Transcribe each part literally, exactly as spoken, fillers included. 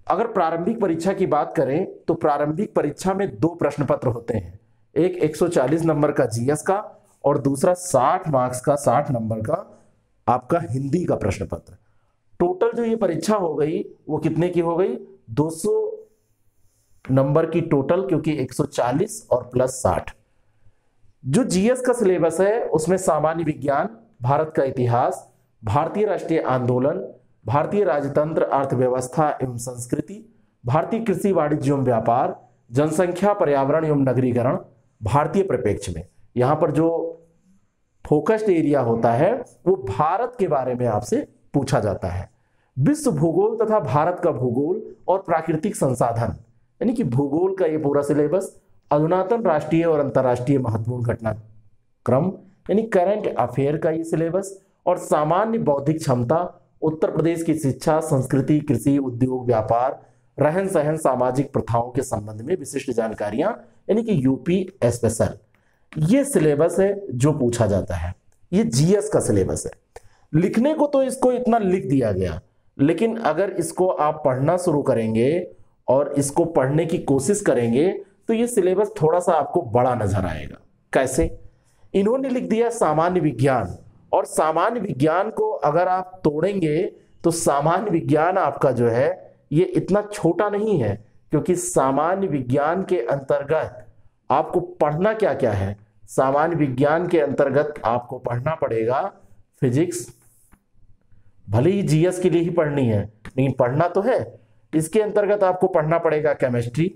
अगर प्रारंभिक परीक्षा की बात करें तो प्रारंभिक परीक्षा में दो प्रश्न पत्र होते हैं, एक एक सौ चालीस नंबर का जीएस का और दूसरा साठ मार्क्स का साठ नंबर का आपका हिंदी का प्रश्न पत्र। टोटल जो ये परीक्षा हो गई वो कितने की हो गई, दो सौ नंबर की टोटल, क्योंकि एक सौ चालीस और प्लस साठ। जो जीएस का सिलेबस है उसमें सामान्य विज्ञान, भारत का इतिहास, भारतीय राष्ट्रीय आंदोलन, भारतीय राजतंत्र, अर्थव्यवस्था एवं संस्कृति, भारतीय कृषि वाणिज्य एवं व्यापार, जनसंख्या, पर्यावरण एवं नगरीकरण, भारतीय परिप्रेक्ष्य में यहां पर जो फोकस्ड एरिया होता है वो भारत के बारे में आपसे पूछा जाता है। विश्व भूगोल तथा भारत का भूगोल और प्राकृतिक संसाधन, यानी कि भूगोल का ये पूरा सिलेबस, अधुनातन राष्ट्रीय और अंतर्राष्ट्रीय महत्वपूर्ण घटनाक्रम यानी करंट अफेयर का ये सिलेबस, और सामान्य बौद्धिक क्षमता, उत्तर प्रदेश की शिक्षा, संस्कृति, कृषि, उद्योग, व्यापार, रहन सहन, सामाजिक प्रथाओं के संबंध में विशिष्ट जानकारियां यानी कि यूपी स्पेशल, ये सिलेबस है जो पूछा जाता है। ये जीएस का सिलेबस है। लिखने को तो इसको इतना लिख दिया गया, लेकिन अगर इसको आप पढ़ना शुरू करेंगे और इसको पढ़ने की कोशिश करेंगे तो ये सिलेबस थोड़ा सा आपको बड़ा नजर आएगा। कैसे? इन्होंने लिख दिया सामान्य विज्ञान, और सामान्य विज्ञान को अगर आप तोड़ेंगे तो सामान्य विज्ञान आपका जो है ये इतना छोटा नहीं है, क्योंकि सामान्य विज्ञान के अंतर्गत आपको पढ़ना क्या क्या है। सामान्य विज्ञान के अंतर्गत आपको पढ़ना पड़ेगा फिजिक्स, भले ही जीएस के लिए ही पढ़नी है लेकिन पढ़ना तो है। इसके अंतर्गत आपको पढ़ना पड़ेगा केमिस्ट्री,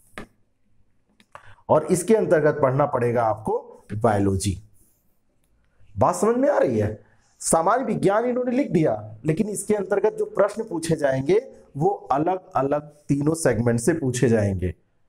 और इसके अंतर्गत पढ़ना पड़ेगा आपको बायोलॉजी। बात समझ में आ रही है? सामान्य विज्ञान इन्होंने लिख दिया, लेकिन इसके अंतर्गत जो प्रश्न पूछे जाएंगे वो अलग अलग तीनों सेगमेंट से पूछे जाएंगे।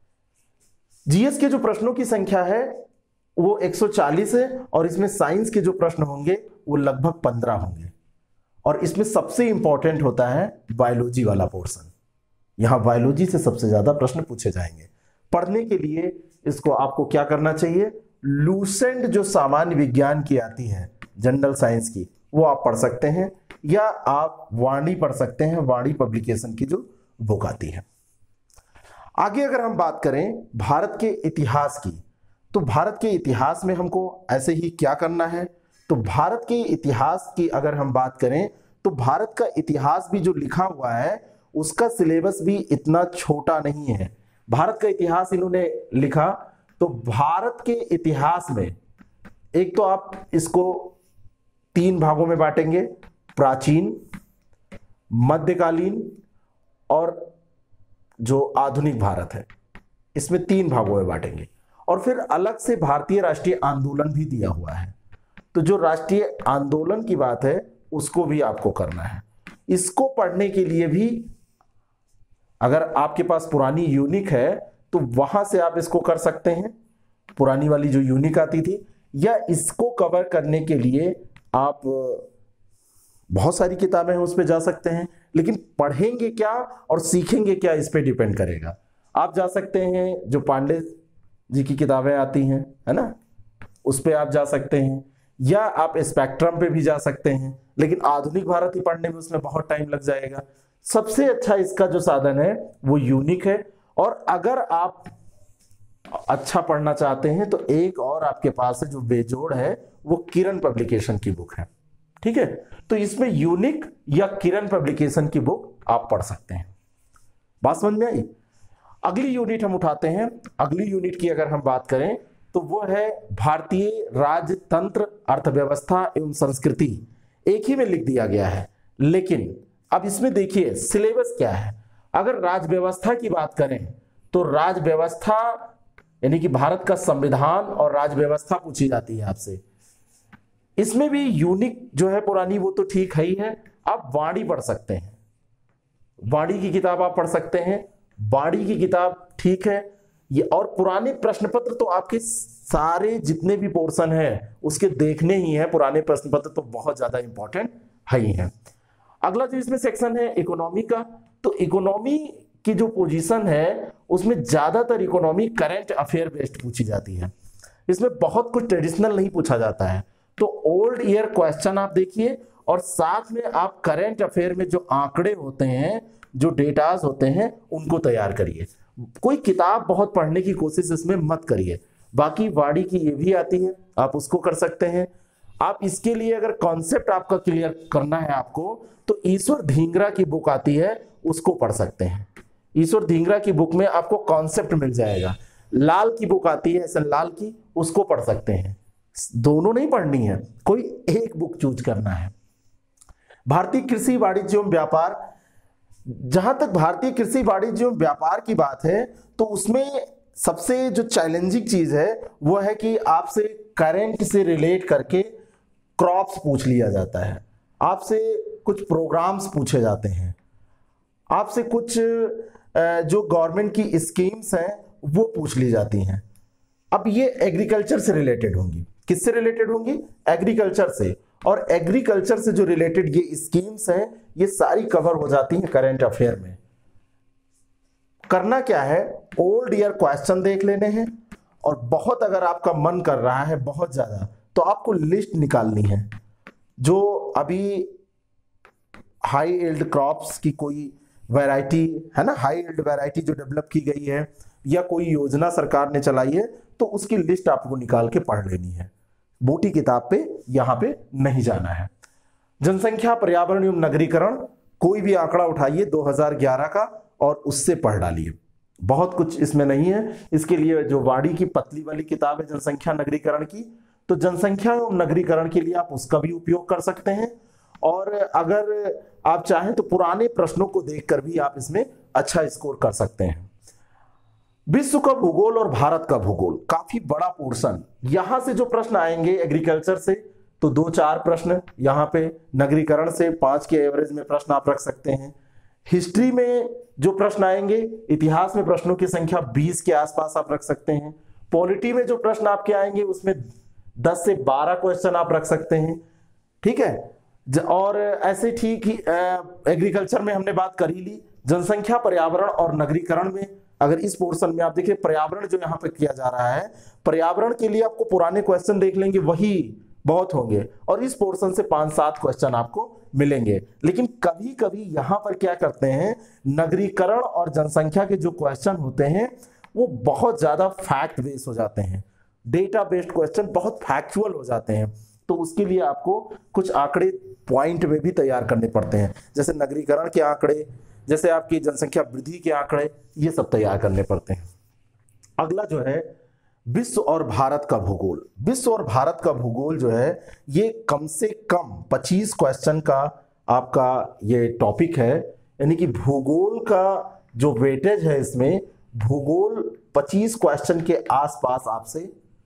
जीएस के जो प्रश्नों की संख्या है वो एक सौ चालीस है, और इसमें साइंस के जो प्रश्न होंगे वो लगभग पंद्रह होंगे, और इसमें सबसे इंपॉर्टेंट होता है बायोलॉजी वाला पोर्शन। यहां बायोलॉजी से सबसे ज्यादा प्रश्न पूछे जाएंगे। पढ़ने के लिए इसको आपको क्या करना चाहिए, लूसेंट जो सामान्य विज्ञान की आती है जनरल साइंस की वो आप पढ़ सकते हैं, या आप वाणी पढ़ सकते हैं, वाणी पब्लिकेशन की जो बुक आती है। आगे अगर हम बात करें भारत के इतिहास की, तो भारत के इतिहास में हमको ऐसे ही क्या करना है, तो भारत के इतिहास की अगर हम बात करें तो भारत का इतिहास भी जो लिखा हुआ है उसका सिलेबस भी इतना छोटा नहीं है। भारत का इतिहास इन्होंने लिखा, तो भारत के इतिहास में एक तो आप इसको तीन भागों में बांटेंगे, प्राचीन, मध्यकालीन और जो आधुनिक भारत है, इसमें तीन भागों में बांटेंगे। और फिर अलग से भारतीय राष्ट्रीय आंदोलन भी दिया हुआ है, तो जो राष्ट्रीय आंदोलन की बात है उसको भी आपको करना है। इसको पढ़ने के लिए भी अगर आपके पास पुरानी यूनिक है तो वहां से आप इसको कर सकते हैं, पुरानी वाली जो यूनिक आती थी, या इसको कवर करने के लिए आप बहुत सारी किताबें हैं उस पर जा सकते हैं, लेकिन पढ़ेंगे क्या और सीखेंगे क्या इस पे डिपेंड करेगा। आप जा सकते हैं जो पांडे जी की किताबें आती हैं, है ना, उस पे आप जा सकते हैं, या आप स्पेक्ट्रम पे भी जा सकते हैं, लेकिन आधुनिक भारत ही पढ़ने में उसमें बहुत टाइम लग जाएगा। सबसे अच्छा इसका जो साधन है वो यूनिक है, और अगर आप अच्छा पढ़ना चाहते हैं तो एक और आपके पास है जो बेजोड़ है, वो किरण पब्लिकेशन की बुक है। ठीक है, तो इसमें यूनिक या किरण पब्लिकेशन की बुक आप पढ़ सकते हैं। बात समझ में आई? अगली यूनिट हम उठाते हैं। अगली यूनिट की अगर हम बात करें तो वो है भारतीय राजतंत्र, अर्थव्यवस्था एवं संस्कृति। एक ही में लिख दिया गया है, लेकिन अब इसमें देखिए सिलेबस क्या है। अगर राज व्यवस्था की बात करें तो राज व्यवस्था यानी कि भारत का संविधान और राज व्यवस्था पूछी जाती है आपसे। इसमें भी यूनिक जो है पुरानी वो तो ठीक है ही है, आप वाणी पढ़ सकते हैं, वाणी की किताब आप पढ़ सकते हैं, वाणी की किताब ठीक है ये। और पुराने प्रश्न पत्र तो आपके सारे जितने भी पोर्शन है उसके देखने ही है, पुराने प्रश्न पत्र तो बहुत ज्यादा इंपॉर्टेंट है ही है। अगला जो इसमें सेक्शन है इकोनॉमी का, तो इकोनॉमी की जो पोजीशन है उसमें ज्यादातर इकोनॉमी करंट अफेयर बेस्ड पूछी जाती है। इसमें बहुत कुछ ट्रेडिशनल नहीं पूछा जाता है, तो ओल्ड ईयर क्वेश्चन आप देखिए, और साथ में आप करंट अफेयर में जो आंकड़े होते हैं जो डेटाज होते हैं उनको तैयार करिए। कोई किताब बहुत पढ़ने की कोशिश इसमें मत करिए। बाकी वाणी की ये भी आती है, आप उसको कर सकते हैं। आप इसके लिए अगर कॉन्सेप्ट आपका क्लियर करना है आपको, तो ईश्वर धिंगरा की बुक आती है, उसको पढ़ सकते हैं। ईश्वर धिंगरा की बुक में आपको कॉन्सेप्ट मिल जाएगा। लाल की बुक आती है एस एन लाल की, उसको पढ़ सकते हैं। दोनों नहीं पढ़नी है, कोई एक बुक चूज करना है। भारतीय कृषि वाणिज्य एवं व्यापार, जहां तक भारतीय कृषि वाणिज्य एवं व्यापार की बात है, तो उसमें सबसे जो चैलेंजिंग चीज है वो है कि आपसे करंट से रिलेट करके क्रॉप्स पूछ लिया जाता है, आपसे कुछ प्रोग्राम्स पूछे जाते हैं, आपसे कुछ जो गवर्नमेंट की स्कीम्स हैं वो पूछ ली जाती हैं। अब ये एग्रीकल्चर से रिलेटेड होंगी। किससे रिलेटेड होंगी? एग्रीकल्चर से। और एग्रीकल्चर से जो रिलेटेड ये स्कीम्स हैं ये सारी कवर हो जाती हैं करंट अफेयर में। करना क्या है, ओल्ड ईयर क्वेश्चन देख लेने हैं, और बहुत अगर आपका मन कर रहा है बहुत ज्यादा, तो आपको लिस्ट निकालनी है जो अभी हाई यील्ड क्रॉप्स की कोई वैरायटी है ना, हाई यील्ड वैरायटी जो डेवलप की गई है या कोई योजना सरकार ने चलाई है, तो उसकी लिस्ट आपको निकाल के पढ़ लेनी है। बोटी किताब पे यहां पे नहीं जाना है। जनसंख्या, पर्यावरण एवं नगरीकरण, कोई भी आंकड़ा उठाइए दो हज़ार ग्यारह का और उससे पढ़ डालिए। बहुत कुछ इसमें नहीं है। इसके लिए जो वाणी की पतली वाली किताब है जनसंख्या नगरीकरण की, तो जनसंख्या एवं नगरीकरण के लिए आप उसका भी उपयोग कर सकते हैं। और अगर आप चाहें तो पुराने प्रश्नों को देखकर भी आप इसमें अच्छा स्कोर कर सकते हैं। विश्व का भूगोल और भारत का भूगोल, काफी बड़ा पोर्शन। यहां से जो प्रश्न आएंगे एग्रीकल्चर से, तो दो चार प्रश्न यहाँ पे, नगरीकरण से पांच के एवरेज में प्रश्न आप रख सकते हैं। हिस्ट्री में जो प्रश्न आएंगे, इतिहास में प्रश्नों की संख्या बीस के आसपास आप रख सकते हैं। पॉलिटी में जो प्रश्न आपके आएंगे उसमें दस से बारह क्वेश्चन आप रख सकते हैं, ठीक है। और ऐसे ठीक ही एग्रीकल्चर में हमने बात कर ही ली। जनसंख्या, पर्यावरण और नगरीकरण में अगर इस पोर्शन में आप देखिए, पर्यावरण जो यहाँ पे किया जा रहा है, पर्यावरण के लिए आपको पुराने क्वेश्चन देख लेंगे वही बहुत होंगे, और इस पोर्शन से पांच सात क्वेश्चन आपको मिलेंगे। लेकिन कभी कभी यहाँ पर क्या करते हैं, नगरीकरण और जनसंख्या के जो क्वेश्चन होते हैं वो बहुत ज्यादा फैक्ट बेस्ड हो जाते हैं, डेटा बेस्ड क्वेश्चन बहुत फैक्चुअल हो जाते हैं। तो उसके लिए आपको कुछ आंकड़े पॉइंट में भी तैयार करने पड़ते हैं, जैसे नगरीकरण के आंकड़े, जैसे आपकी जनसंख्या वृद्धि के आंकड़े, ये सब तैयार करने पड़ते हैं। अगला जो है विश्व और भारत का भूगोल। विश्व और भारत का भूगोल जो है ये कम से कम पच्चीस क्वेश्चन का आपका ये टॉपिक है, यानी कि भूगोल का जो वेटेज है इसमें, भूगोल पच्चीस क्वेश्चन के आसपास आपसे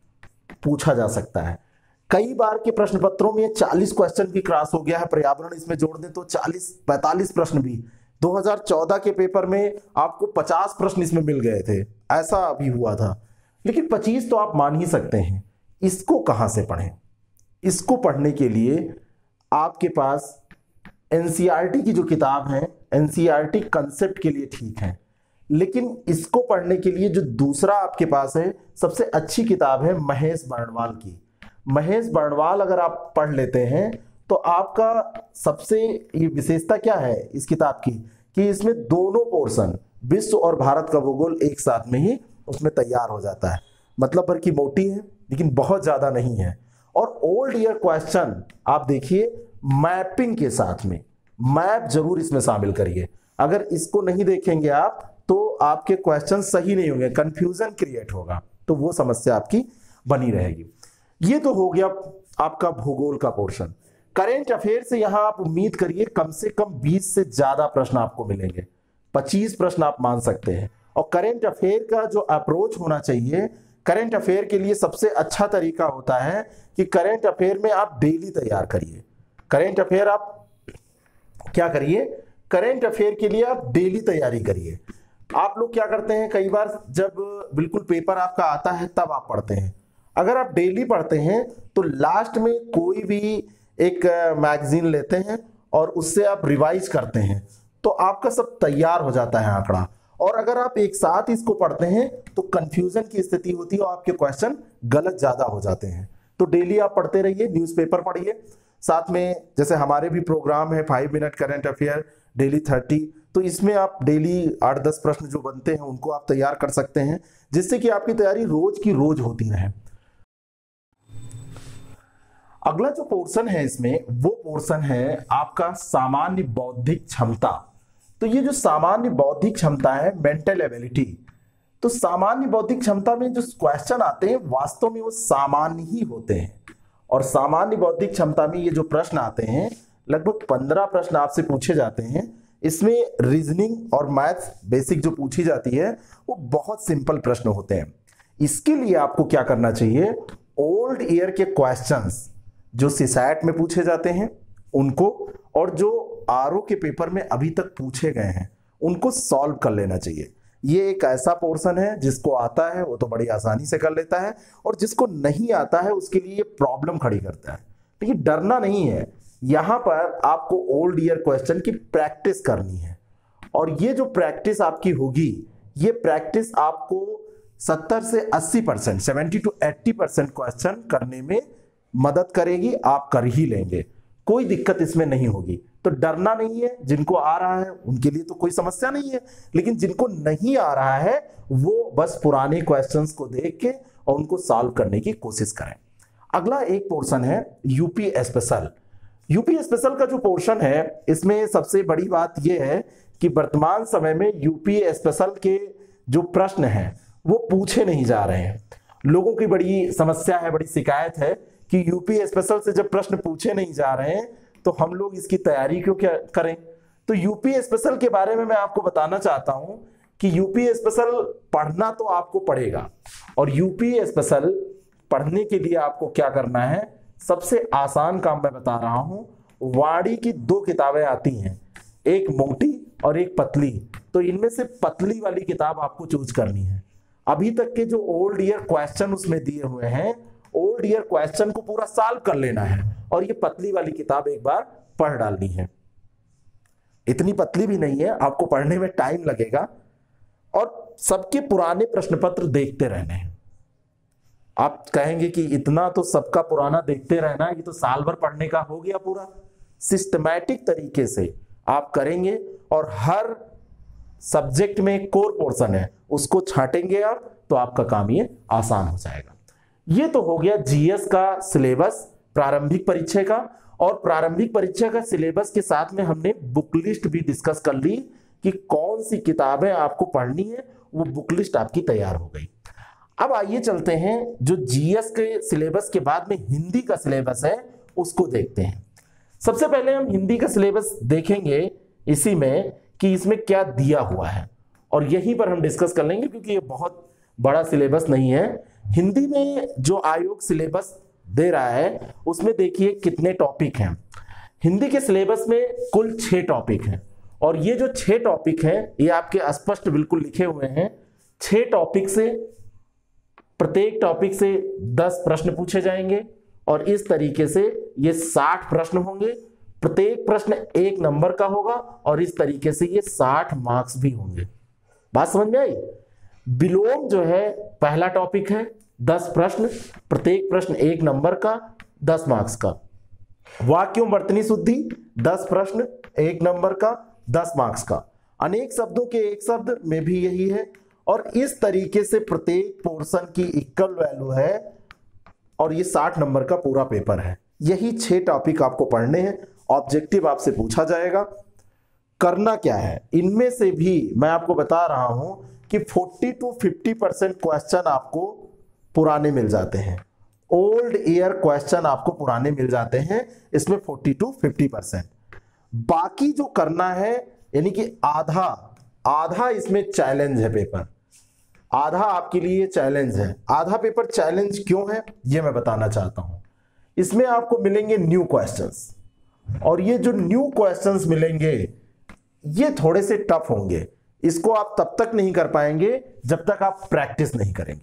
पूछा जा सकता है। कई बार के प्रश्न पत्रों में चालीस क्वेश्चन भी क्रॉस हो गया है, पर्यावरण इसमें जोड़ दें तो चालीस पैंतालीस प्रश्न भी। दो हज़ार चौदह के पेपर में आपको पचास प्रश्न इसमें मिल गए थे, ऐसा भी हुआ था। लेकिन पच्चीस तो आप मान ही सकते हैं। इसको कहां से पढ़ें? इसको पढ़ने के लिए आपके पास एनसीईआरटी की जो किताब है, एनसीईआरटी कंसेप्ट के लिए ठीक है, लेकिन इसको पढ़ने के लिए जो दूसरा आपके पास है, सबसे अच्छी किताब है महेश बर्णवाल की। महेश बर्णवाल अगर आप पढ़ लेते हैं तो आपका सबसे ये विशेषता क्या है इस किताब की, कि इसमें दोनों पोर्शन विश्व और भारत का भूगोल एक साथ में ही उसमें तैयार हो जाता है। मतलब भर की मोटी है लेकिन बहुत ज्यादा नहीं है। और ओल्ड ईयर क्वेश्चन आप देखिए मैपिंग के साथ में, मैप जरूर इसमें शामिल करिए। अगर इसको नहीं देखेंगे आप तो आपके क्वेश्चन सही नहीं होंगे, कंफ्यूजन क्रिएट होगा, तो वो समस्या आपकी बनी रहेगी। ये तो हो गया आपका भूगोल का पोर्शन। करेंट अफेयर से यहां आप उम्मीद करिए कम से कम बीस से ज्यादा प्रश्न आपको मिलेंगे, पच्चीस प्रश्न आप मान सकते हैं। और करेंट अफेयर का जो अप्रोच होना चाहिए, करेंट अफेयर के लिए सबसे अच्छा तरीका होता है कि करेंट अफेयर में आप डेली तैयार करिए। करेंट अफेयर आप क्या करिए, करेंट अफेयर के लिए आप डेली तैयारी करिए। आप लोग क्या करते हैं, कई बार जब बिल्कुल पेपर आपका आता है तब आप पढ़ते हैं। अगर आप डेली पढ़ते हैं तो लास्ट में कोई भी एक मैगजीन लेते हैं और उससे आप रिवाइज करते हैं तो आपका सब तैयार हो जाता है आंकड़ा। और अगर आप एक साथ इसको पढ़ते हैं तो कंफ्यूजन की स्थिति होती है और आपके क्वेश्चन गलत ज्यादा हो जाते हैं। तो डेली आप पढ़ते रहिए, न्यूज़पेपर पढ़िए, साथ में जैसे हमारे भी प्रोग्राम है five minute current affair daily thirty, तो इसमें आप डेली आठ दस प्रश्न जो बनते हैं उनको आप तैयार कर सकते हैं, जिससे कि आपकी तैयारी रोज की रोज होती रहे। अगला जो पोर्शन है इसमें, वो पोर्शन है आपका सामान्य बौद्धिक क्षमता। तो ये जो सामान्य बौद्धिक क्षमता है, मेंटल एबिलिटी, तो सामान्य बौद्धिक क्षमता में जो क्वेश्चन आते हैं वास्तव में वो सामान्य ही होते हैं। और सामान्य बौद्धिक क्षमता में ये जो प्रश्न आते हैं, लगभग पंद्रह प्रश्न आपसे पूछे जाते हैं। इसमें रीजनिंग और मैथ्स बेसिक जो पूछी जाती है वो बहुत सिंपल प्रश्न होते हैं। इसके लिए आपको क्या करना चाहिए, ओल्ड ईयर के क्वेश्चंस जो सीसैट में पूछे जाते हैं उनको, और जो आरओ के पेपर में अभी तक पूछे गए हैं उनको सॉल्व कर लेना चाहिए। ये एक ऐसा पोर्शन है जिसको आता है वो तो बड़ी आसानी से कर लेता है, और जिसको नहीं आता है उसके लिए ये प्रॉब्लम खड़ी करता है। लेकिन डरना नहीं है, यहां पर आपको ओल्ड ईयर क्वेश्चन की प्रैक्टिस करनी है, और ये जो प्रैक्टिस आपकी होगी, ये प्रैक्टिस आपको सत्तर से अस्सी percent seventy to eighty percent question करने में मदद करेगी। आप कर ही लेंगे, कोई दिक्कत इसमें नहीं होगी। तो डरना नहीं है, जिनको आ रहा है उनके लिए तो कोई समस्या नहीं है, लेकिन जिनको नहीं आ रहा है वो बस पुराने क्वेश्चंस को देख के और उनको सॉल्व करने की कोशिश करें। अगला एक पोर्शन है यूपी स्पेशल। यूपी स्पेशल का जो पोर्शन है, इसमें सबसे बड़ी बात यह है कि वर्तमान समय में यूपी स्पेशल के जो प्रश्न हैं वो पूछे नहीं जा रहे हैं। लोगों की बड़ी समस्या है, बड़ी शिकायत है कि यूपी स्पेशल से जब प्रश्न पूछे नहीं जा रहे हैं तो हम लोग इसकी तैयारी क्यों क्या करें। तो यूपी स्पेशल के बारे में मैं आपको बताना चाहता हूं कि यूपी स्पेशल पढ़ना तो आपको पड़ेगा, और यूपी स्पेशल पढ़ने के लिए आपको क्या करना है, सबसे आसान काम मैं बता रहा हूं। वाणी की दो किताबें आती हैं, एक मोटी और एक पतली। तो इनमें से पतली वाली किताब आपको चूज करनी है। अभी तक के जो ओल्ड ईयर क्वेश्चन उसमें दिए हुए हैं, ओल्ड ईयर क्वेश्चन को पूरा सॉल्व कर लेना है, और ये पतली वाली किताब एक बार पढ़ डालनी है। इतनी पतली भी नहीं है, आपको पढ़ने में टाइम लगेगा, और सबके पुराने प्रश्न पत्र देखते रहने हैं। आप कहेंगे कि इतना तो सबका पुराना देखते रहना है, ये तो साल भर पढ़ने का हो गया पूरा। सिस्टमैटिक तरीके से आप करेंगे, और हर सब्जेक्ट में कोर पोर्शन है उसको छांटेंगे आप, तो आपका काम ये आसान हो जाएगा। ये तो हो गया जीएस का सिलेबस प्रारंभिक परीक्षा का, और प्रारंभिक परीक्षा का सिलेबस के साथ में हमने बुक लिस्ट भी डिस्कस कर ली कि कौन सी किताबें आपको पढ़नी है। वो बुक लिस्ट आपकी तैयार हो गई। अब आइए चलते हैं जो जीएस के सिलेबस के बाद में हिंदी का सिलेबस है उसको देखते हैं। सबसे पहले हम हिंदी का सिलेबस देखेंगे इसी में कि इसमें क्या दिया हुआ है, और यहीं पर हम डिस्कस कर लेंगे क्योंकि ये बहुत बड़ा सिलेबस नहीं है। हिंदी में जो आयोग सिलेबस दे रहा है उसमें देखिए कितने टॉपिक हैं। हिंदी के सिलेबस में कुल छह टॉपिक हैं, और ये जो छह टॉपिक हैं ये आपके स्पष्ट बिल्कुल लिखे हुए हैं। छह टॉपिक से प्रत्येक टॉपिक से दस प्रश्न पूछे जाएंगे, और इस तरीके से ये साठ प्रश्न होंगे। प्रत्येक प्रश्न एक नंबर का होगा, और इस तरीके से ये साठ मार्क्स भी होंगे। बात समझ में आई। विलोम जो है पहला टॉपिक है, दस प्रश्न, प्रत्येक प्रश्न एक नंबर का, दस मार्क्स का। वाक्यों वर्तनी शुद्धि, दस प्रश्न, एक नंबर का, दस मार्क्स का। अनेक शब्दों के एक शब्द में भी यही है, और इस तरीके से प्रत्येक पोर्शन की इक्वल वैल्यू है, और ये साठ नंबर का पूरा पेपर है। यही छह टॉपिक आपको पढ़ने हैं। ऑब्जेक्टिव आपसे पूछा जाएगा। करना क्या है, इनमें से भी मैं आपको बता रहा हूं कि चालीस टू पचास परसेंट क्वेश्चन आपको पुराने मिल जाते हैं। ओल्ड ईयर क्वेश्चन आपको पुराने मिल जाते हैं इसमें चालीस टू पचास परसेंट। बाकी जो करना है यानी कि आधा आधा इसमें चैलेंज है पेपर, आधा आपके लिए चैलेंज है। आधा पेपर चैलेंज क्यों है ये मैं बताना चाहता हूं। इसमें आपको मिलेंगे न्यू क्वेश्चंस, और ये जो न्यू क्वेश्चंस मिलेंगे ये थोड़े से टफ होंगे। इसको आप तब तक नहीं कर पाएंगे जब तक आप प्रैक्टिस नहीं करेंगे।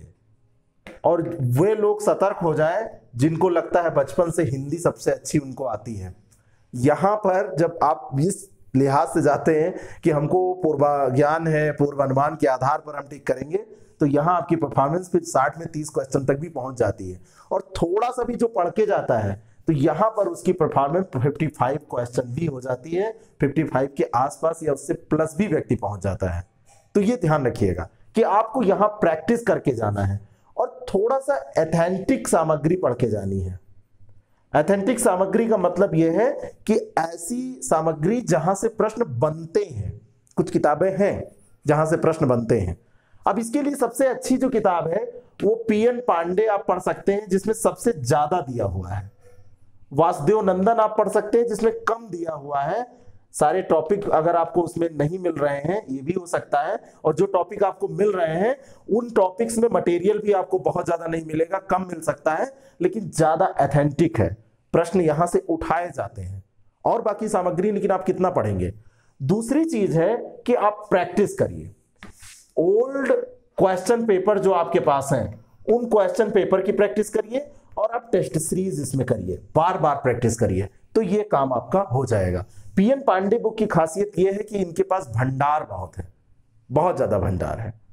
और वे लोग सतर्क हो जाएं जिनको लगता है बचपन से हिंदी सबसे अच्छी उनको आती है। यहां पर जब आप इस लिहाज से जाते हैं कि हमको पूर्वाज्ञान है, पूर्वानुमान के आधार पर हम ठीक करेंगे, तो यहां आपकी परफॉर्मेंस फिर साठ में तीस क्वेश्चन तक भी पहुंच जाती है। और थोड़ा सा भी जो पढ़ के जाता है तो यहां पर उसकी परफॉर्मेंस पचपन क्वेश्चन भी हो जाती है, पचपन के आसपास या उससे प्लस भी व्यक्ति पहुंच जाता है। तो ये ध्यान रखिएगा कि आपको यहां प्रैक्टिस करके जाना है और थोड़ा सा एथेंटिक सामग्री पढ़ के जानी है। एथेंटिक सामग्री का मतलब यह है कि ऐसी सामग्री जहां से प्रश्न बनते हैं। कुछ किताबें हैं जहां से प्रश्न बनते हैं। अब इसके लिए सबसे अच्छी जो किताब है वो पी एन पांडे आप पढ़ सकते हैं, जिसमें सबसे ज्यादा दिया हुआ है। वासुदेव नंदन आप पढ़ सकते हैं, जिसमें कम दिया हुआ है। सारे टॉपिक अगर आपको उसमें नहीं मिल रहे हैं, ये भी हो सकता है, और जो टॉपिक आपको मिल रहे हैं उन टॉपिक्स में मटेरियल भी आपको बहुत ज्यादा नहीं मिलेगा, कम मिल सकता है, लेकिन ज्यादा एथेंटिक है। प्रश्न यहां से उठाए जाते हैं और बाकी सामग्री लेकिन आप कितना पढ़ेंगे। दूसरी चीज है कि आप प्रैक्टिस करिए। ओल्ड क्वेश्चन पेपर जो आपके पास हैं उन क्वेश्चन पेपर की प्रैक्टिस करिए और आप टेस्ट सीरीज इसमें करिए, बार बार प्रैक्टिस करिए, तो ये काम आपका हो जाएगा। पी एन पांडे बुक की खासियत ये है कि इनके पास भंडार बहुत है, बहुत ज्यादा भंडार है।